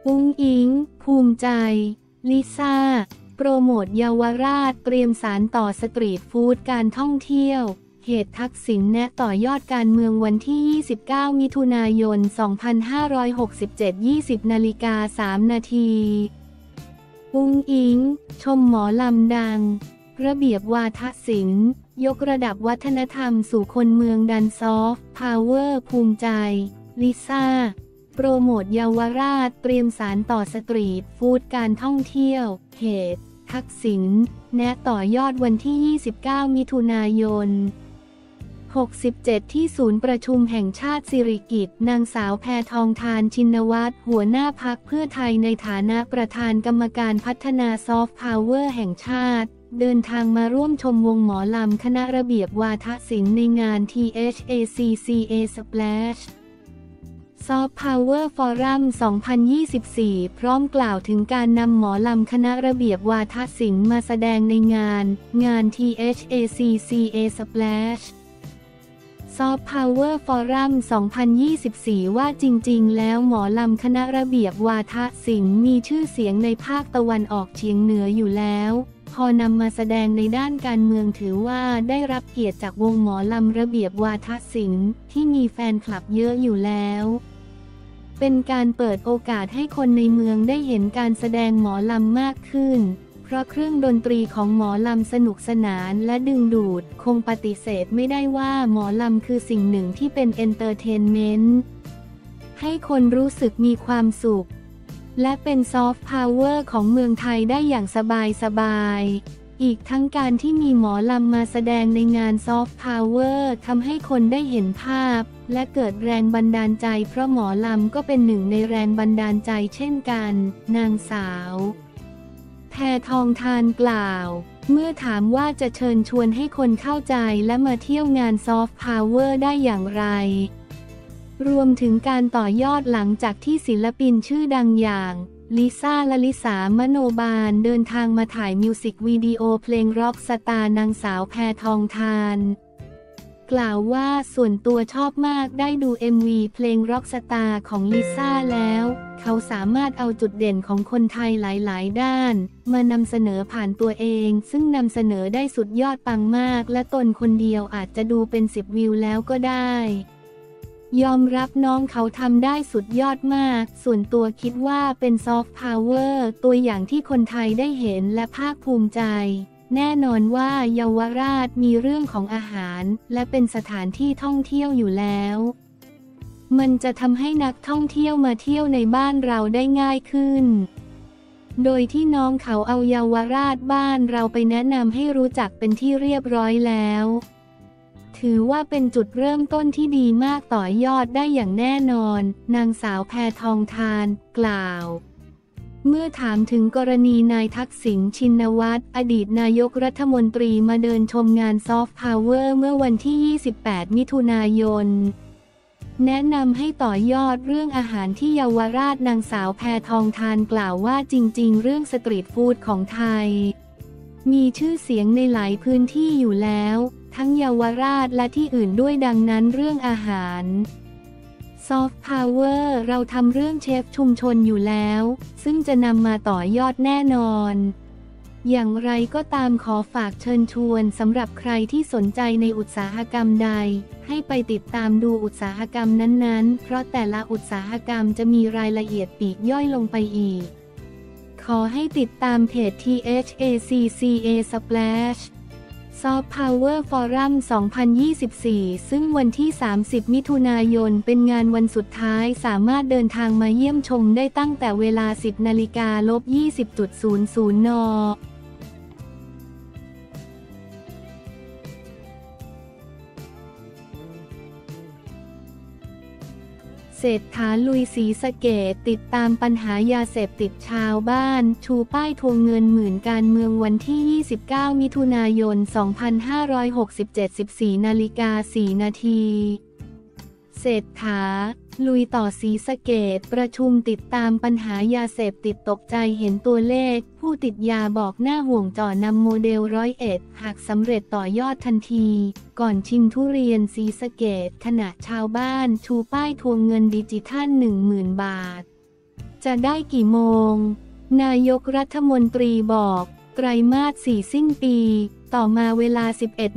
อุ๊งอิ๊งภูมิใจลิซ่าโปรโมทเยาวราชเตรียมสานต่อสตรีทฟู้ดการท่องเที่ยวเหตุทักษิณแนะต่อยอดการเมืองวันที่ 29 มิถุนายน 2567 20:03 นาทีอุ๊งอิ๊งชมหมอลำดังระเบียบวาทศิลป์ยกระดับวัฒนธรรมสู่คนเมืองดันซอฟต์พาวเวอร์ภูมิใจลิซ่าโปรโมทเยาวราชเตรียมสานต่อสตรีทฟู้ดการท่องเที่ยวเหตุทักษิณแนะต่อยอดวันที่ 29 มิถุนายน 67 ที่ศูนย์ประชุมแห่งชาติสิริกิติ์นางสาวแพทองธารชินวัตรหัวหน้าพรรคเพื่อไทยในฐานะประธานกรรมการพัฒนาซอฟต์พาวเวอร์แห่งชาติเดินทางมาร่วมชมวงหมอลำคณะระเบียบวาทศิลป์ในงาน THACCA Splash Soft Power Forum 2024 พร้อมกล่าวถึงการนำหมอลำคณะระเบียบวาทศิลป์มาแสดงในงาน THACCA Splash Soft Power Forum 2024 ว่าจริงๆแล้วหมอลำคณะระเบียบวาทศิลป์มีชื่อเสียงในภาคตะวันออกเฉียงเหนืออยู่แล้วพอนำมาแสดงในด้านการเมืองถือว่าได้รับเกียรติจากวงหมอลำระเบียบวาทศิลป์ที่มีแฟนคลับเยอะอยู่แล้วเป็นการเปิดโอกาสให้คนในเมืองได้เห็นการแสดงหมอลำมากขึ้นเพราะเครื่องดนตรีของหมอลำสนุกสนานและดึงดูดคงปฏิเสธไม่ได้ว่าหมอลำคือสิ่งหนึ่งที่เป็นเอนเตอร์เทนเมนต์ให้คนรู้สึกมีความสุขและเป็นซอฟต์พาวเวอร์ของเมืองไทยได้อย่างสบายๆอีกทั้งการที่มีหมอลำมาแสดงในงานซอฟต์พาวเวอร์ทำให้คนได้เห็นภาพและเกิดแรงบันดาลใจเพราะหมอลำก็เป็นหนึ่งในแรงบันดาลใจเช่นกันนางสาวแพทองธารกล่าวเมื่อถามว่าจะเชิญชวนให้คนเข้าใจและมาเที่ยวงานซอฟต์พาวเวอร์ได้อย่างไรรวมถึงการต่อยอดหลังจากที่ศิลปินชื่อดังอย่างลิซ่าและลิสามโนบาลเดินทางมาถ่ายมิวสิกวิดีโอเพลงร็อกสตาร์นางสาวแพทองธารกล่าวว่าส่วนตัวชอบมากได้ดู MV เพลงร็อกสตาร์ของลิซ่าแล้วเขาสามารถเอาจุดเด่นของคนไทยหลายๆด้านมานำเสนอผ่านตัวเองซึ่งนำเสนอได้สุดยอดปังมากและตนคนเดียวอาจจะดูเป็น10 วิวแล้วก็ได้ยอมรับน้องเขาทำได้สุดยอดมากส่วนตัวคิดว่าเป็นซอฟต์พาวเวอร์ตัวอย่างที่คนไทยได้เห็นและภาคภูมิใจแน่นอนว่าเยาวราชมีเรื่องของอาหารและเป็นสถานที่ท่องเที่ยวอยู่แล้วมันจะทำให้นักท่องเที่ยวมาเที่ยวในบ้านเราได้ง่ายขึ้นโดยที่น้องเขาเอาเยาวราชบ้านเราไปแนะนำให้รู้จักเป็นที่เรียบร้อยแล้วถือว่าเป็นจุดเริ่มต้นที่ดีมากต่อยอดได้อย่างแน่นอนนางสาวแพทองธารกล่าวเมื่อถามถึงกรณีนายทักษิณชินวัตรอดีตนายกรัฐมนตรีมาเดินชมงานซอฟต์พาวเวอร์เมื่อวันที่ 28 มิถุนายนแนะนำให้ต่อยอดเรื่องอาหารที่เยาวราชนางสาวแพทองธารกล่าวว่าจริงๆเรื่องสตรีทฟู้ดของไทยมีชื่อเสียงในหลายพื้นที่อยู่แล้วทั้งเยาวราชและที่อื่นด้วยดังนั้นเรื่องอาหารซอฟต์พาวเวอร์เราทำเรื่องเชฟชุมชนอยู่แล้วซึ่งจะนำมาต่อยอดแน่นอนอย่างไรก็ตามขอฝากเชิญชวนสำหรับใครที่สนใจในอุตสาหกรรมใดให้ไปติดตามดูอุตสาหกรรมนั้นๆเพราะแต่ละอุตสาหกรรมจะมีรายละเอียดปลีกย่อยลงไปอีกขอให้ติดตามเพจ THACCA Splash Soft Power Forum 2024 ซึ่งวันที่ 30 มิถุนายนเป็นงานวันสุดท้ายสามารถเดินทางมาเยี่ยมชมได้ตั้งแต่เวลา 10:20.00 น. เศรษฐาลุยศรีสะเกษติดตามปัญหายาเสพติดชาวบ้านชูป้ายทวงเงินหมื่นการเมืองวันที่ 29 มิถุนายน 2567 14:04 นาทีเศรษฐาลุยต่อศรีสะเกษประชุมติดตามปัญหายาเสพติดตกใจเห็นตัวเลขผู้ติดยาบอกหน้าห่วงจ่อนำโมเดล101หากสำเร็จต่อยอดทันทีก่อนชิมทุเรียนศรีสะเกษขณะชาวบ้านชูป้ายทวงเงินดิจิทัล 10,000 บาทจะได้กี่โมงนายกรัฐมนตรีบอกไตรมาส 4สิ้นปีต่อมาเวลา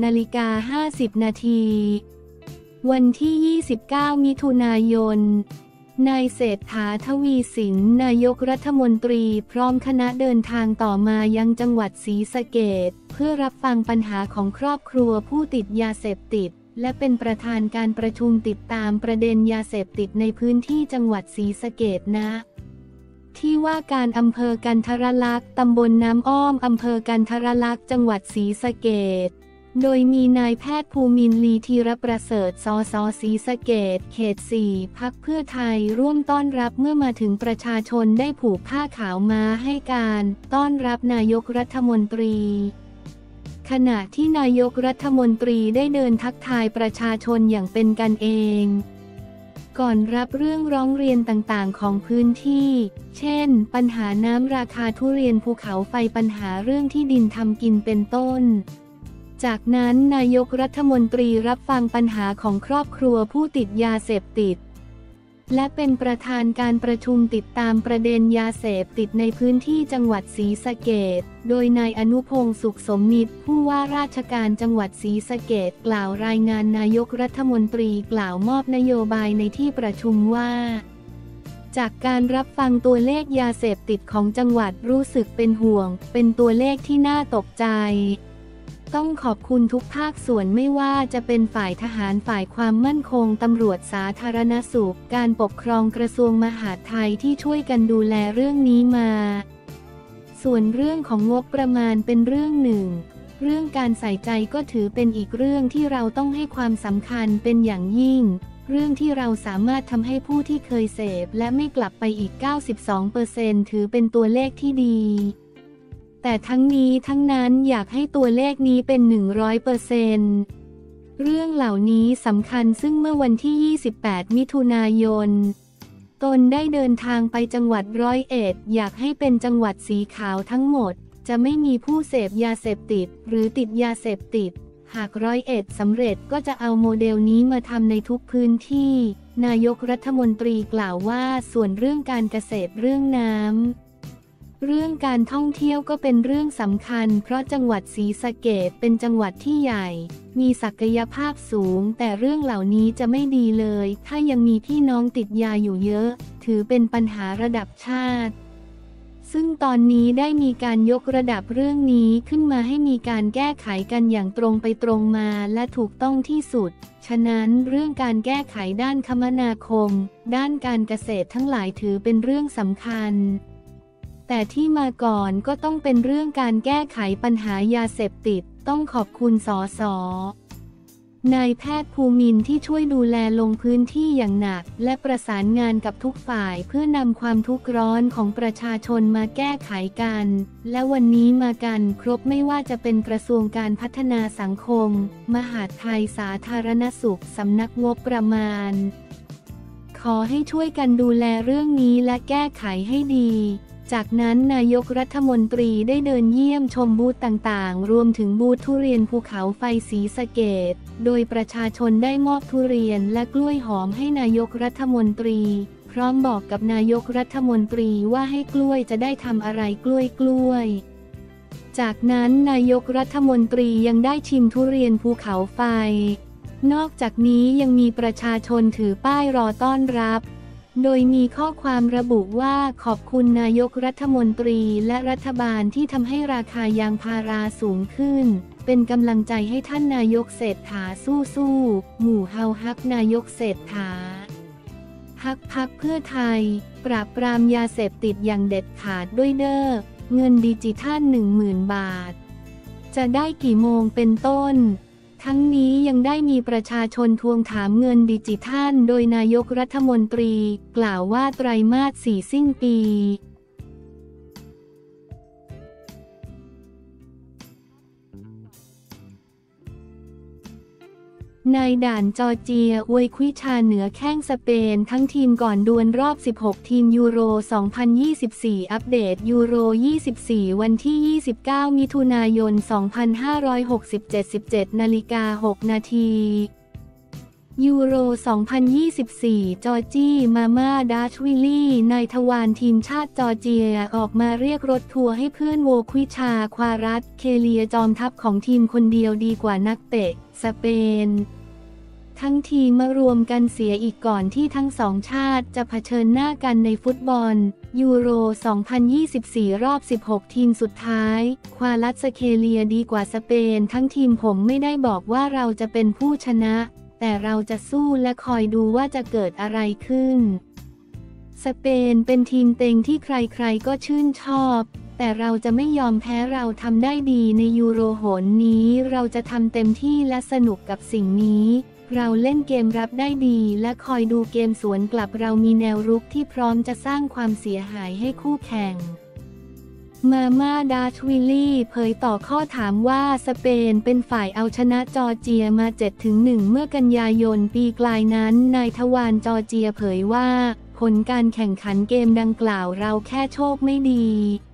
11:50 นาทีวันที่ 29 มิถุนายนนายเศรษฐา ทวีสินนายกรัฐมนตรีพร้อมคณะเดินทางต่อมายังจังหวัดศรีสะเกษเพื่อรับฟังปัญหาของครอบครัวผู้ติดยาเสพติดและเป็นประธานการประชุมติดตามประเด็นยาเสพติดในพื้นที่จังหวัดศรีสะเกษที่ว่าการอำเภอกันทรลักษณ์ตำบลน้ำอ้อมอำเภอกันทรลักษณ์จังหวัดศรีสะเกษโดยมีนายแพทย์ภูมินทร์ ลีธีรประเสริฐ สส ศรีสะเกษเขต 4 พรรคเพื่อไทยร่วมต้อนรับเมื่อมาถึงประชาชนได้ผูกผ้าขาวม้าให้การต้อนรับนายกรัฐมนตรีขณะที่นายกรัฐมนตรีได้เดินทักทายประชาชนอย่างเป็นกันเองก่อนรับเรื่องร้องเรียนต่างๆของพื้นที่เช่นปัญหาน้ำราคาทุเรียนภูเขาไฟปัญหาเรื่องที่ดินทำกินเป็นต้นจากนั้นนายกรัฐมนตรีรับฟังปัญหาของครอบครัวผู้ติดยาเสพติดและเป็นประธานการประชุมติดตามประเด็นยาเสพติดในพื้นที่จังหวัดศรีสะเกษโดยนายอนุพงษ์สุขสมนิตผู้ว่าราชการจังหวัดศรีสะเกษกล่าวรายงานนายกรัฐมนตรีกล่าวมอบนโยบายในที่ประชุมว่าจากการรับฟังตัวเลขยาเสพติดของจังหวัดรู้สึกเป็นห่วงเป็นตัวเลขที่น่าตกใจต้องขอบคุณทุกภาคส่วนไม่ว่าจะเป็นฝ่ายทหารฝ่ายความมั่นคงตำรวจสาธารณสุขการปกครองกระทรวงมหาดไทยที่ช่วยกันดูแลเรื่องนี้มาส่วนเรื่องของงบประมาณเป็นเรื่องหนึ่งเรื่องการใส่ใจก็ถือเป็นอีกเรื่องที่เราต้องให้ความสำคัญเป็นอย่างยิ่งเรื่องที่เราสามารถทำให้ผู้ที่เคยเสพและไม่กลับไปอีก 92% ถือเป็นตัวเลขที่ดีแต่ทั้งนี้ทั้งนั้นอยากให้ตัวเลขนี้เป็น 100%เรื่องเหล่านี้สำคัญซึ่งเมื่อวันที่ 28 มิถุนายนตนได้เดินทางไปจังหวัด101อยากให้เป็นจังหวัดสีขาวทั้งหมดจะไม่มีผู้เสพยาเสพติดหรือติดยาเสพติดหาก101สำเร็จก็จะเอาโมเดลนี้มาทำในทุกพื้นที่นายกรัฐมนตรีกล่าวว่าส่วนเรื่องการเกษตรเรื่องน้ำเรื่องการท่องเที่ยวก็เป็นเรื่องสำคัญเพราะจังหวัดศรีสะเกษเป็นจังหวัดที่ใหญ่มีศักยภาพสูงแต่เรื่องเหล่านี้จะไม่ดีเลยถ้ายังมีพี่น้องติดยาอยู่เยอะถือเป็นปัญหาระดับชาติซึ่งตอนนี้ได้มีการยกระดับเรื่องนี้ขึ้นมาให้มีการแก้ไขกันอย่างตรงไปตรงมาและถูกต้องที่สุดฉะนั้นเรื่องการแก้ไขด้านคมนาคมด้านการเกษตรทั้งหลายถือเป็นเรื่องสำคัญแต่ที่มาก่อนก็ต้องเป็นเรื่องการแก้ไขปัญหายาเสพติดต้องขอบคุณสส.นายแพทย์ภูมินทร์ที่ช่วยดูแลลงพื้นที่อย่างหนักและประสานงานกับทุกฝ่ายเพื่อนำความทุกข์ร้อนของประชาชนมาแก้ไขกันและวันนี้มากันครบไม่ว่าจะเป็นกระทรวงการพัฒนาสังคมมหาดไทยสาธารณสุขสำนักงบประมาณขอให้ช่วยกันดูแลเรื่องนี้และแก้ไขให้ดีจากนั้นนายกรัฐมนตรีได้เดินเยี่ยมชมบูธต่างๆรวมถึงบูธทุเรียนภูเขาไฟศรีสะเกษโดยประชาชนได้มอบทุเรียนและกล้วยหอมให้นายกรัฐมนตรีพร้อมบอกกับนายกรัฐมนตรีว่าให้กล้วยจะได้ทำอะไรกล้วยจากนั้นนายกรัฐมนตรียังได้ชิมทุเรียนภูเขาไฟนอกจากนี้ยังมีประชาชนถือป้ายรอต้อนรับโดยมีข้อความระบุว่าขอบคุณนายกรัฐมนตรีและรัฐบาลที่ทำให้ราคายางพาราสูงขึ้นเป็นกำลังใจให้ท่านนายกเศรษฐาสู้ๆหมู่เฮาฮักนายกเศรษฐาฮักพรรคเพื่อไทยปราบปรามยาเสพติดอย่างเด็ดขาดด้วยเด้อเงินดิจิทัล 10,000 บาทจะได้กี่โมงเป็นต้นทั้งนี้ยังได้มีประชาชนทวงถามเงินดิจิทัลโดยนายกรัฐมนตรีกล่าวว่าไตรมาส 4สิ้นปีในด่านจอร์เจียอวยควิชาเหนือแข้งสเปนทั้งทีมก่อนดวลรอบ16ทีมยูโร 2024 อัปเดตยูโร 24 วันที่ 29 มิถุนายน 2567 17:06 น.นยูโร 2024 จอร์จี้มาม่าดัชวิลลี่นายทวารทีมชาติจอร์เจียออกมาเรียกรถทัวร์ให้เพื่อนโวควิชาควารัตเคเลียจอมทัพของทีมคนเดียวดีกว่านักเตะสเปนทั้งทีมมารวมกันเสียอีกก่อนที่ทั้งสองชาติจะเผชิญหน้ากันในฟุตบอลยูโร 2024 รอบ 16 ทีมสุดท้ายควารัตเคเลียดีกว่าสเปนทั้งทีมผมไม่ได้บอกว่าเราจะเป็นผู้ชนะแต่เราจะสู้และคอยดูว่าจะเกิดอะไรขึ้นสเปนเป็นทีมเต็งที่ใครๆก็ชื่นชอบแต่เราจะไม่ยอมแพ้เราทำได้ดีในยูโรหนนี้เราจะทำเต็มที่และสนุกกับสิ่งนี้เราเล่นเกมรับได้ดีและคอยดูเกมสวนกลับเรามีแนวรุกที่พร้อมจะสร้างความเสียหายให้คู่แข่งมาม่าดัชวิลลี่เผยต่อข้อถามว่าสเปนเป็นฝ่ายเอาชนะจอร์เจียมา 7-1 เมื่อกันยายนปีกลายนั้นนายทวารจอร์เจียเผยว่าผลการแข่งขันเกมดังกล่าวเราแค่โชคไม่ดี